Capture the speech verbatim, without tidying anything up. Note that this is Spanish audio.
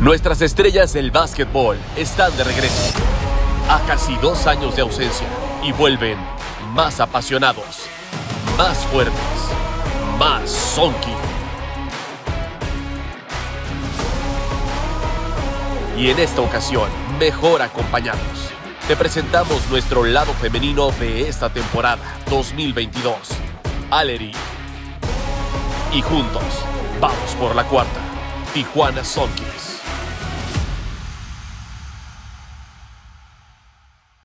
Nuestras estrellas del básquetbol están de regreso a casi dos años de ausencia y vuelven más apasionados, más fuertes, más sonky. Y en esta ocasión, mejor acompañados. Te presentamos nuestro lado femenino de esta temporada dos mil veintidós, Aleri. Y juntos, vamos por la cuarta, Tijuana Sonkies.